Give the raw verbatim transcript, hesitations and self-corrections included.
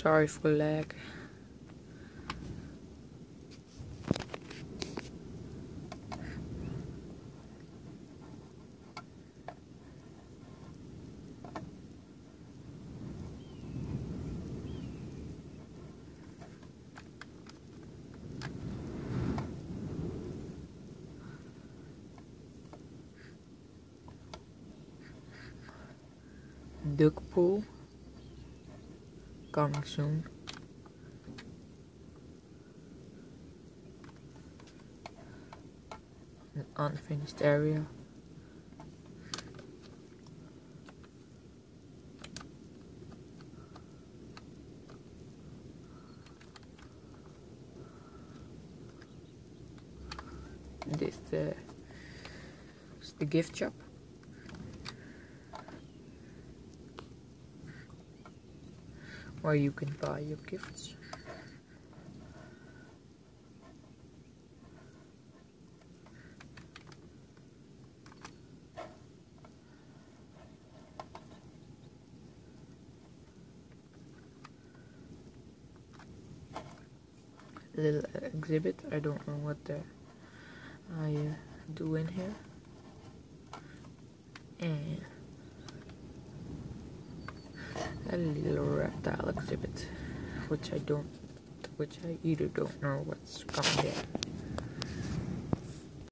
sorry for lag. Duck pool coming soon. An unfinished area. This uh, is the gift shop. Where you can buy your gifts. Little exhibit. I don't know what the, I uh, do in here. And a little reptile exhibit, which I don't, which I either don't know what's coming here.